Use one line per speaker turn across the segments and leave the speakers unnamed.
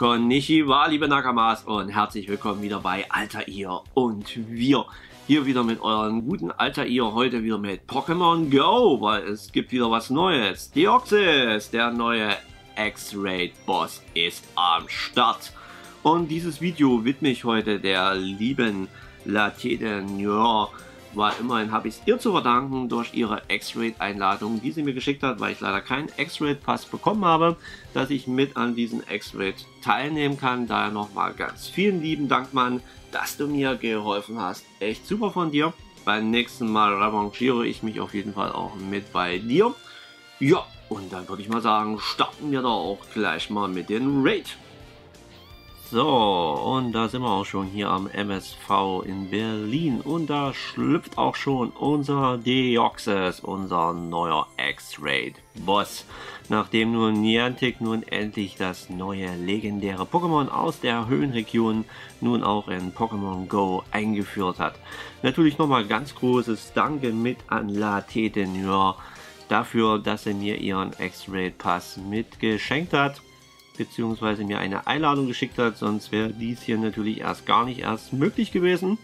Konnichiwa, liebe Nakamas, und herzlich willkommen wieder bei Altair und wir. Hier wieder mit eurem guten Altair, heute wieder mit Pokémon Go, weil es gibt wieder was Neues. Deoxys, der neue X-Raid-Boss, ist am Start. Und dieses Video widme ich heute der lieben Latede Noir, weil immerhin habe ich es ihr zu verdanken durch ihre X-Raid-Einladung, die sie mir geschickt hat, weil ich leider keinen X-Raid-Pass bekommen habe, dass ich mit an diesen X-Raid teilnehmen kann. Daher nochmal ganz vielen lieben Dank, Mann, dass du mir geholfen hast. Echt super von dir. Beim nächsten Mal revanchiere ich mich auf jeden Fall auch mit bei dir. Ja, und dann würde ich mal sagen, starten wir doch auch gleich mal mit dem Raid. So, und da sind wir auch schon hier am MSV in Berlin und da schlüpft auch schon unser Deoxys, unser neuer X-Raid-Boss. Nachdem nun Niantic nun endlich das neue legendäre Pokémon aus der Höhenregion nun auch in Pokémon Go eingeführt hat. Natürlich nochmal ganz großes Danke mit an Latede Noir dafür, dass er mir ihren X-Raid-Pass mitgeschenkt hat, beziehungsweise mir eine Einladung geschickt hat, sonst wäre dies hier natürlich gar nicht möglich gewesen.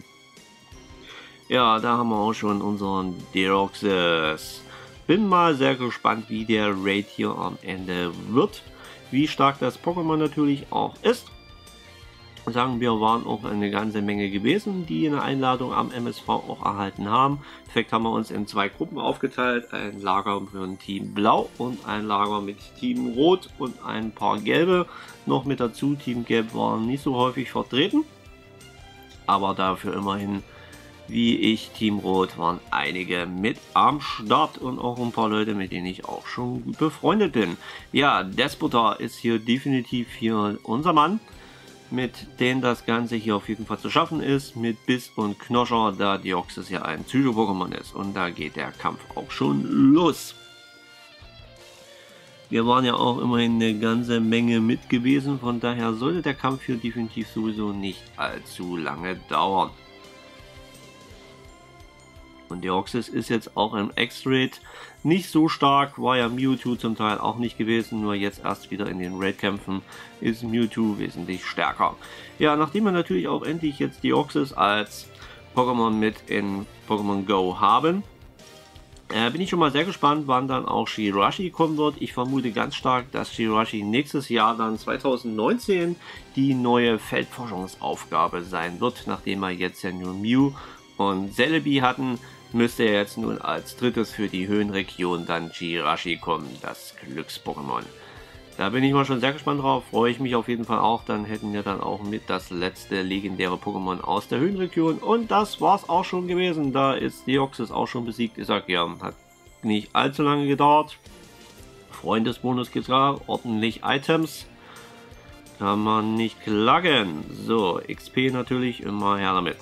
Ja, da haben wir auch schon unseren Deoxys. Bin mal sehr gespannt, wie der Raid hier am Ende wird, wie stark das Pokémon natürlich auch ist. Sagen wir, waren auch eine ganze Menge gewesen, die eine Einladung am MSV auch erhalten haben. Im Endeffekt haben wir uns in zwei Gruppen aufgeteilt, ein Lager für ein Team Blau und ein Lager mit Team Rot und ein paar Gelbe noch mit dazu. Team Gelb waren nicht so häufig vertreten, aber dafür immerhin, wie ich, Team Rot, waren einige mit am Start und auch ein paar Leute, mit denen ich auch schon gut befreundet bin. Ja, Despotar ist hier definitiv hier unser Mann, mit denen das Ganze hier auf jeden Fall zu schaffen ist, mit Biss und Knoscher, da Deoxys ja ein Psycho-Pokémon ist. Und da geht der Kampf auch schon los. Wir waren ja auch immerhin eine ganze Menge mit gewesen, von daher sollte der Kampf hier definitiv sowieso nicht allzu lange dauern. Und Deoxys ist jetzt auch im X-Raid nicht so stark, war ja Mewtwo zum Teil auch nicht gewesen, nur jetzt erst wieder in den Raid-Kämpfen ist Mewtwo wesentlich stärker. Ja, nachdem wir natürlich auch endlich jetzt Deoxys als Pokémon mit in Pokémon Go haben, bin ich schon mal sehr gespannt, wann dann auch Shirashi kommen wird. Ich vermute ganz stark, dass Shirashi nächstes Jahr, dann 2019, die neue Feldforschungsaufgabe sein wird, nachdem wir jetzt ja nur Mew und Celebi hatten, müsste er jetzt nun als drittes für die Höhenregion dann Shirashi kommen, das Glücks-Pokémon. Da bin ich mal schon sehr gespannt drauf, freue ich mich auf jeden Fall auch. Dann hätten wir dann auch mit das letzte legendäre Pokémon aus der Höhenregion. Und das war's auch schon gewesen. Da ist Deoxys auch schon besiegt. Ich sag ja, hat nicht allzu lange gedauert. Freundesbonus gibt's da, ordentlich Items. Kann man nicht klagen. So, XP natürlich immer her damit.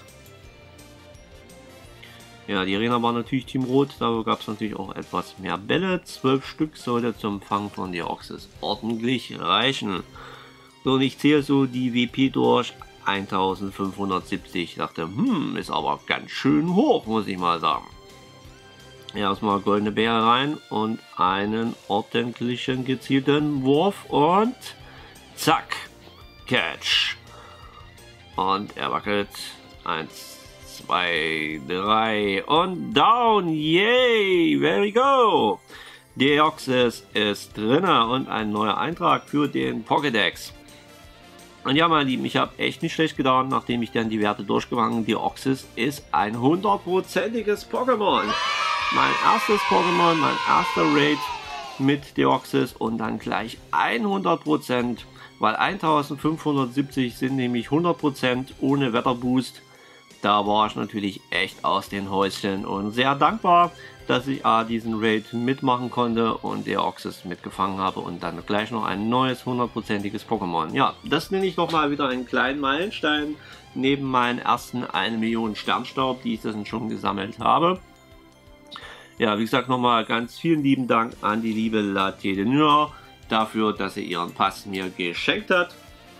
Ja, die Arena war natürlich Team Rot, da gab es natürlich auch etwas mehr Bälle. 12 Stück sollte zum Fang von Deoxys ordentlich reichen. So, und ich zähle so die WP durch, 1570. Ich dachte, ist aber ganz schön hoch, muss ich mal sagen. Erstmal goldene Beere rein und einen ordentlichen gezielten Wurf und zack, Catch. Und er wackelt. 1, 2, 3 und down, yay, there we go. Deoxys ist drinne und ein neuer Eintrag für den Pokédex. Und ja, meine Lieben, ich habe echt nicht schlecht getan, nachdem ich dann die Werte durchgegangen. Deoxys ist ein 100%iges Pokémon. Mein erstes Pokémon, mein erster Raid mit Deoxys und dann gleich 100%, weil 1570 sind nämlich 100% ohne Wetterboost. Da war ich natürlich echt aus den Häuschen und sehr dankbar, dass ich diesen Raid mitmachen konnte und Deoxys mitgefangen habe und dann gleich noch ein neues 100%iges Pokémon. Ja, das nenne ich nochmal wieder einen kleinen Meilenstein neben meinen ersten 1 Million Sternstaub, die ich dann schon gesammelt habe. Ja, wie gesagt, nochmal ganz vielen lieben Dank an die liebe Latede Noir dafür, dass sie ihren Pass mir geschenkt hat,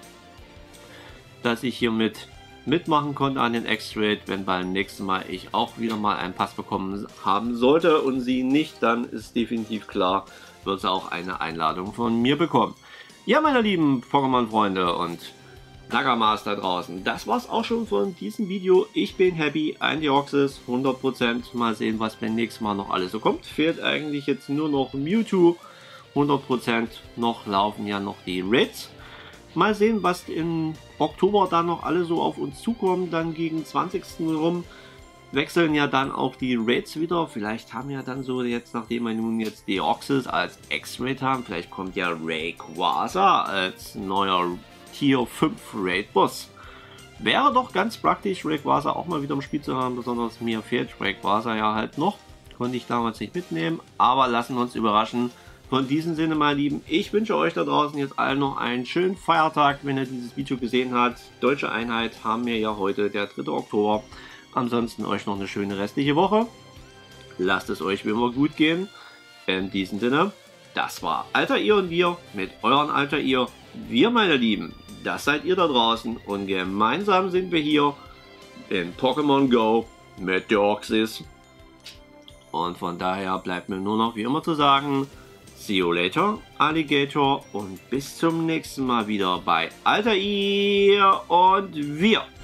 dass ich hiermit mitmachen konnte an den X-Raid. Wenn beim nächsten Mal ich auch wieder mal einen Pass bekommen haben sollte und sie nicht, dann ist definitiv klar, wird sie auch eine Einladung von mir bekommen. Ja, meine lieben Pokémon-Freunde und Nagamas da draußen, das war's auch schon von diesem Video. Ich bin happy, ein Deoxys, 100%. Mal sehen, was beim nächsten Mal noch alles so kommt. Fehlt eigentlich jetzt nur noch Mewtwo, 100%. Noch laufen ja noch die Raids. Mal sehen, was im Oktober dann noch alle so auf uns zukommen. Dann gegen 20. rum wechseln ja dann auch die Raids wieder. Vielleicht haben ja dann so jetzt, nachdem wir nun jetzt Deoxys als X-Raid haben, vielleicht kommt ja Rayquaza als neuer Tier 5 Raid-Boss. Wäre doch ganz praktisch, Rayquaza auch mal wieder im Spiel zu haben. Besonders mir fehlt Rayquaza ja halt noch. Konnte ich damals nicht mitnehmen. Aber lassen wir uns überraschen. Von diesem Sinne, meine Lieben, ich wünsche euch da draußen jetzt allen noch einen schönen Feiertag, wenn ihr dieses Video gesehen habt. Deutsche Einheit haben wir ja heute, der 3. Oktober. Ansonsten euch noch eine schöne restliche Woche. Lasst es euch wie immer gut gehen. In diesem Sinne, das war Alter Ihr und wir mit euren Alter Ihr. Wir, meine Lieben, das seid ihr da draußen und gemeinsam sind wir hier in Pokémon Go mit Deoxys. Und von daher bleibt mir nur noch wie immer zu sagen, see you later, Alligator, und bis zum nächsten Mal wieder bei Alter Ihr und wir.